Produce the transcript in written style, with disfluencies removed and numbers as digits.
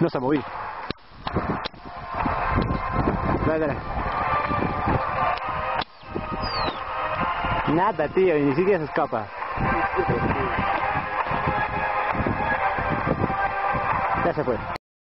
No se moví. Dale, dale. Nada, tío, ni siquiera se escapa. Ya se fue.